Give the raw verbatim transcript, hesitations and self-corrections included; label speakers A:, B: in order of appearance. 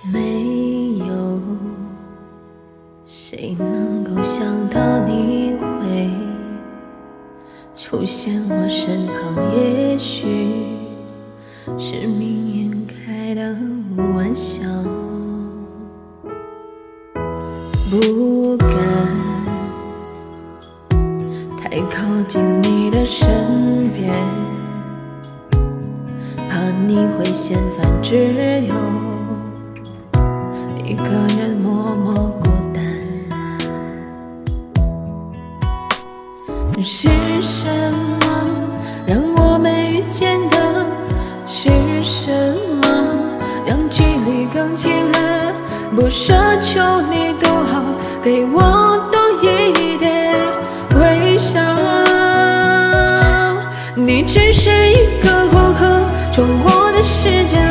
A: 没有谁能够想到你会出现我身旁，也许是命运开的玩笑。不敢太靠近你的身边，怕你会嫌烦，只有一个人默默孤单。是什么让我们遇见的？是什么让距离更近了？不奢求你多好，给我多一点微笑。你只是一个过客，闯我的世界。